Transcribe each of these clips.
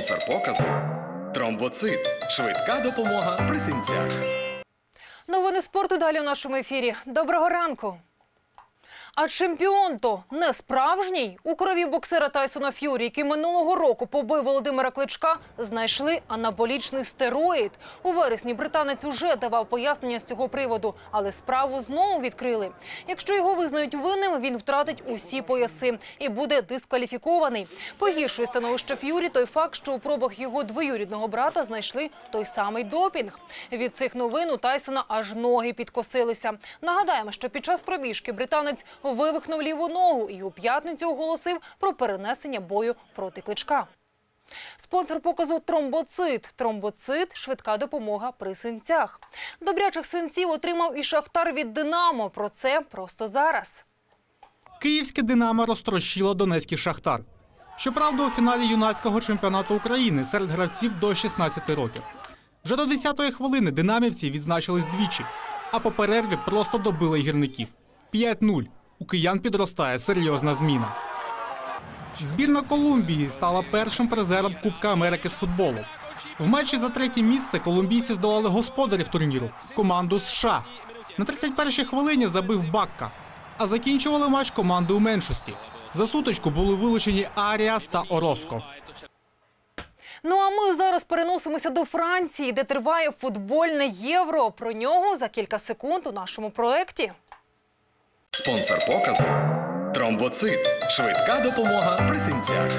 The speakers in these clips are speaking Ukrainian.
Спонсор показу – Тромбоцит. Швидка допомога при синцях. Новини спорту далі у нашому ефірі. Доброго ранку! А чемпіон-то не справжній? У крові боксера Тайсона Ф'юрі, який минулого року побив Володимира Кличка, знайшли анаболічний стероїд. У вересні британець уже давав пояснення з цього приводу, але справу знову відкрили. Якщо його визнають винним, він втратить усі пояси і буде дискваліфікований. Погіршує становище Ф'юрі той факт, що у пробах його двоюрідного брата знайшли той самий допінг. Від цих новин у Тайсона аж ноги підкосилися. Нагадаємо, що під час пробіжки британець вивихнув ліву ногу і у п'ятницю оголосив про перенесення бою проти Кличка. Спонсор показу «Тромбоцит». «Тромбоцит» – швидка допомога при синцях. Добрячих синців отримав і Шахтар від «Динамо». Про це просто зараз. Київське «Динамо» розтрощило донецький «Шахтар». Щоправда, у фіналі юнацького чемпіонату України серед гравців до 16 років. Вже до 10-ї хвилини динамівці відзначились двічі, а по перерві просто добили гірників. 5-0. У киян підростає серйозна зміна. Збірна Колумбії стала першим призером Кубка Америки з футболу. В матчі за третє місце колумбійці здолали господарів турніру – команду США. На 31-й хвилині забив Бакка, а закінчували матч команди у меншості. За сутичку були вилучені Аріас та Ороско. Ну а ми зараз переносимося до Франції, де триває футбольне Євро. Про нього за кілька секунд у нашому проєкті. Спонсор показу – Тромбоцит. Швидка допомога при синцях.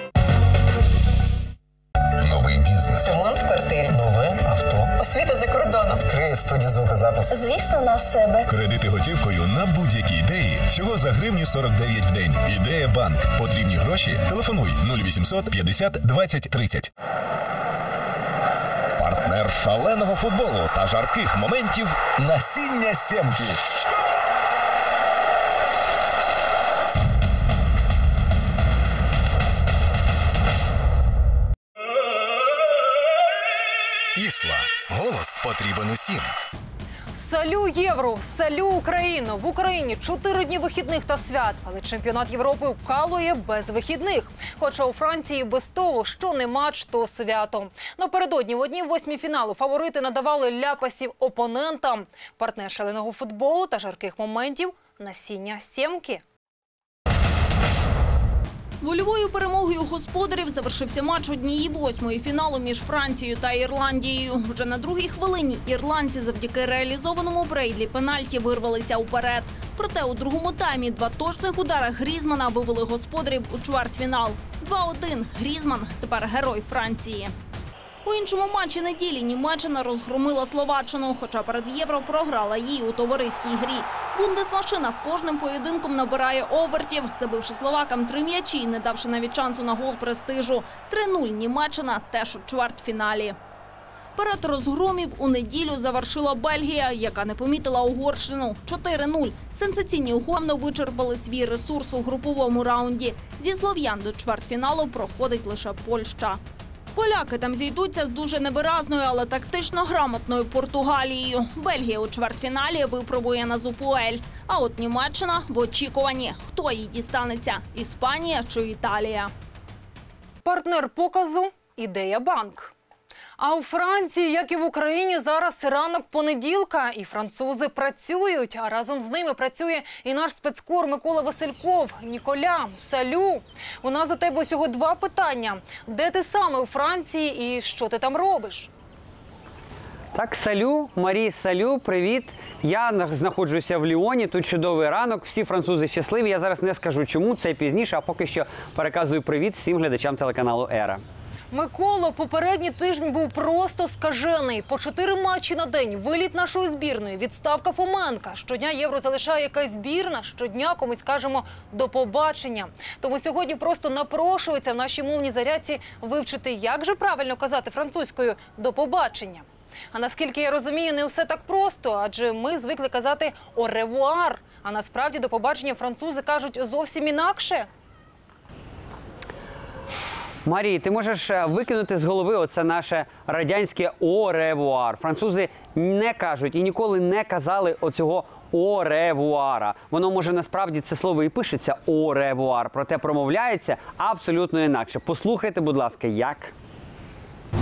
Новий бізнес. Ремонт в квартирі. Нове авто. Освіта за кордоном. Відкриє студію звукозапису. Звісно, на себе. Кредити готівкою на будь-які ідеї. Всього за гривні 49 в день. Ідея банк. Потрібні гроші? Телефонуй 0800 50 20 30. Партнер шаленого футболу та жарких моментів – насіння сємки. Ісла. Голос потрібен усім. Салю Євро, салю Україну! В Україні 4 дні вихідних та свят, але чемпіонат Європи вкалує без вихідних. Хоча у Франції без того, що не матч, то свято. Напередодні в одній восьмій фіналу фаворити надавали ляпасів опонентам. Партнер шаленого футболу та жарких моментів – насіння сємки. Вольовою перемогою господарів завершився матч однієї восьмої фіналу між Францією та Ірландією. Вже на другій хвилині ірландці завдяки реалізованому Брейдлі пенальті вирвалися уперед. Проте у другому таймі 2 точних удари Грізмана вивели господарів у чвертьфінал. 2-1. Грізман тепер герой Франції. У іншому матчі неділі Німеччина розгромила Словаччину, хоча перед Євро програла їй у товариській грі. Бундесмашина з кожним поєдинком набирає обертів, забивши словакам 3 м'ячі і не давши навіть шансу на гол престижу. 3-0 Німеччина теж у чвертьфіналі. Перед розгромів у неділю завершила Бельгія, яка не помітила Угорщину. 4-0. Сенсаційні угорно вичерпали свій ресурс у груповому раунді. Зі слов'ян до чвертьфіналу проходить лише Польща. Поляки там зійдуться з дуже невиразною, але тактично грамотною Португалією. Бельгія у чвертьфіналі випробує на зуб Уельс. А от Німеччина в очікуванні. Хто їй дістанеться – Іспанія чи Італія? Партнер показу – «Ідея банк». А у Франції, як і в Україні, зараз ранок понеділка. І французи працюють, а разом з ними працює і наш спецкор Микола Васильков. Ніколя, салю! У нас до тебе усього 2 питання. Де ти саме у Франції і що ти там робиш? Так, салю, Марі, салю, привіт. Я знаходжуся в Ліоні, тут чудовий ранок, всі французи щасливі. Я зараз не скажу чому, це пізніше, а поки що переказую привіт всім глядачам телеканалу «Ера». Миколо, попередній тиждень був просто скажений. По 4 матчі на день, виліт нашої збірної, відставка Фоменка. Щодня Євро залишає якась збірна, щодня комусь кажемо «до побачення». Тому сьогодні просто напрошується в нашій мовній зарядці вивчити, як же правильно казати французькою «до побачення». А наскільки я розумію, не все так просто, адже ми звикли казати «au revoir», а насправді «до побачення» французи кажуть зовсім інакше. Марій, ти можеш викинути з голови оце наше радянське «au revoir». Французи не кажуть і ніколи не казали оцього «au revoir». Воно, може, насправді це слово і пишеться «au revoir», проте промовляється абсолютно інакше. Послухайте, будь ласка, як?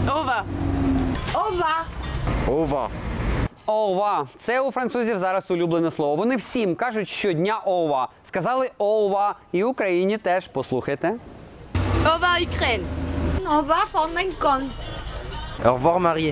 Ова. Це у французів зараз улюблене слово. Вони всім кажуть щодня ова. Сказали ова. І Україні теж. Послухайте. Ова, Україн. Ова, Форменкон. Au revoir, Marie.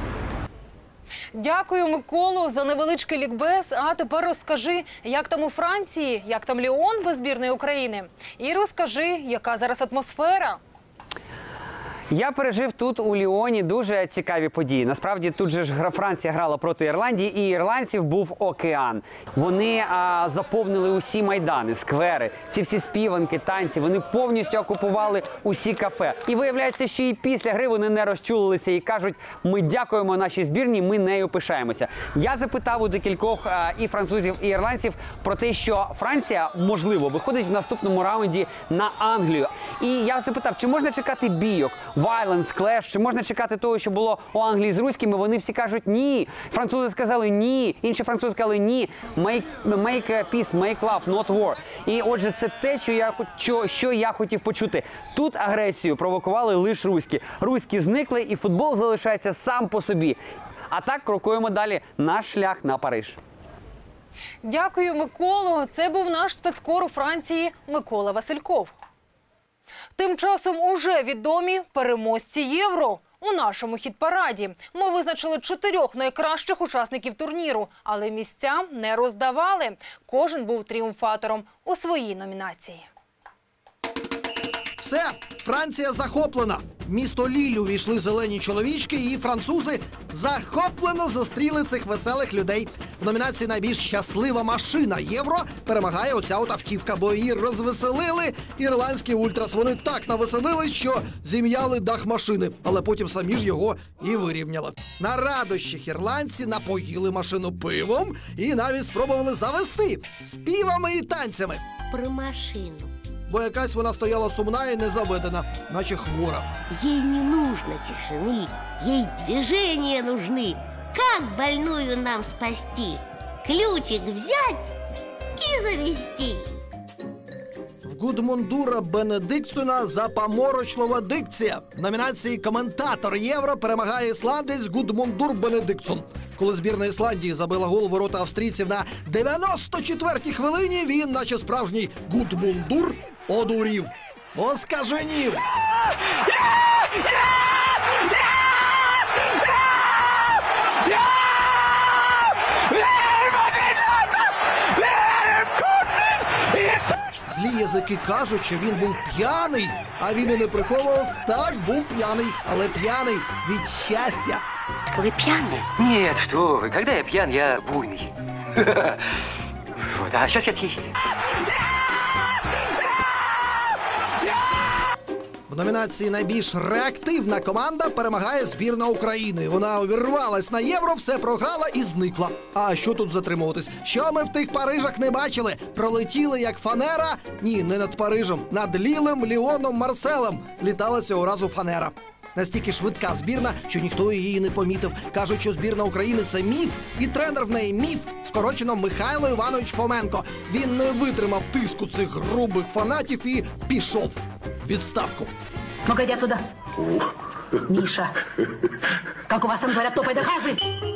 Дякую, Миколо, за невеличкий лікбез. А тепер розкажи, як там у Франції, як там Ліон без збірної України. І розкажи, яка зараз атмосфера. Я пережив тут у Ліоні дуже цікаві події. Насправді тут же ж Франція грала проти Ірландії, і ірландців був океан. Вони заповнили усі майдани, сквери, ці всі співанки, танці. Вони повністю окупували усі кафе. І виявляється, що і після гри вони не розчулилися і кажуть, ми дякуємо нашій збірній, ми нею пишаємося. Я запитав у декількох і французів, і ірландців про те, що Франція, можливо, виходить в наступному раунді на Англію. І я запитав, чи можна чекати бійок? Violence, Clash, чи можна чекати того, що було у Англії з руськими? Вони всі кажуть ні. Французи сказали ні, інші французи сказали ні. Make peace, make love, not war. І отже, це те, що я хотів почути. Тут агресію провокували лише руські. Руські зникли і футбол залишається сам по собі. А так крокуємо далі наш шлях на Париж. Дякую, Миколо. Це був наш спецкор у Франції Микола Васильков. Тим часом уже відомі переможці Євро. У нашому хіт-параді ми визначили 4 найкращих учасників турніру, але місця не роздавали. Кожен був тріумфатором у своїй номінації. Все, Франція захоплена. В місто Ліль увійшли зелені чоловічки, і французи захоплено зустріли цих веселих людей. В номінації «Найбільш щаслива машина Євро» перемагає оця от автівка, бо її розвеселили ірландські ультрас. Вони так навеселились, що зім'яли дах машини, але потім самі ж його і вирівняли. На радощах ірландці напоїли машину пивом і навіть спробували завести співами і танцями. Про машину. Бо якась вона стояла сумна і незаведена, наче хвора. Ей не нужно тишины, ей движения нужны. Как больную нам спасти? Ключик взять и завести. В Гудмундура Бенедиктсона запаморочлива дикція. В номінації «Коментатор Євро» перемагає ісландець Гудмундур Бенедиктсон. Коли збірна Ісландії забила гол у ворота австрійців на 94-й хвилині, він, наче справжній Гудмундур, одурів, оскаженів. Злі язики кажуть, що він був п'яний, а він і не приховував. Так, був п'яний, але п'яний від щастя. Так вы пьяный? Нет, что вы, когда я пьян, я буйный. Вот, а сейчас я тихий. В номінації «Найбільш реактивна команда» перемагає збірна України. Вона увірвалась на Євро, все програла і зникла. А що тут затримуватись? Що ми в тих Парижах не бачили? Пролетіли як фанера? Ні, не над Парижем. Над Лілем, Ліоном, Марселем літала цього разу фанера. Настільки швидка збірна, що ніхто її не помітив. Кажуть, що збірна України – це міф, і тренер в неї міф, скорочено Михайло Іванович Фоменко. Він не витримав тиску цих грубих фанатів і пішов. Відставку. Ну-ка, иди отсюда. Миша, как у вас там говорят, топай до газы.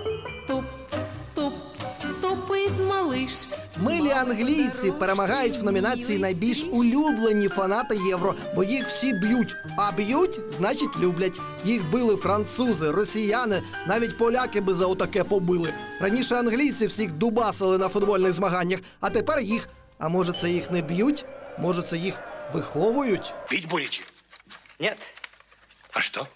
Топает малыш. Милі англійці перемагають в номінації «Найбільш улюблені фанати Євро», бо їх всі б'ють. А б'ють – значить люблять. Їх били французи, росіяни, навіть поляки би за отаке побили. Раніше англійці всіх дубасили на футбольних змаганнях, а тепер їх. А може це їх не б'ють? Може це їх выховывают? Пить будете? Нет. А что?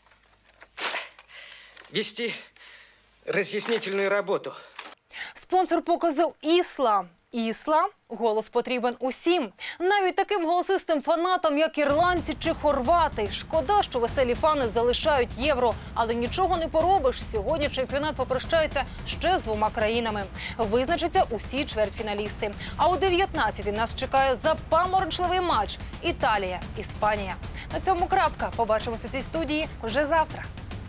Вести разъяснительную работу. Спонсор показу «Ісла». «Ісла» – голос потрібен усім. Навіть таким голосистим фанатам, як ірландці чи хорвати. Шкода, що веселі фани залишають Євро. Але нічого не поробиш. Сьогодні чемпіонат попрощається ще з 2 країнами. Визначаться усі чвертьфіналісти. А о 19-й нас чекає запаморочливий матч – Італія-Іспанія. На цьому крапка. Побачимось у цій студії вже завтра.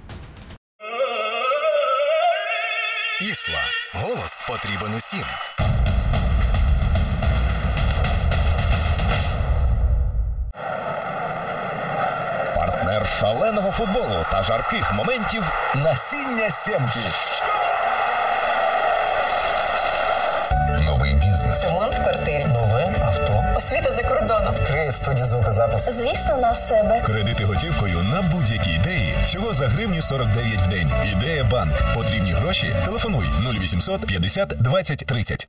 Ісла. Голос потрібен усім. Партнер шаленого футболу та жарких моментів насіння сімки. Новий бізнес. Ремонт в квартирі. Нове авто. Освіта за кордоном. Відкриє студію звукозапису. Звісно, на себе. Кредити готівкою на будь-які ідеї всього за гривні 49 в день. Ідея банк. Потрібні гроші? Телефонуй 0800 50 20 30.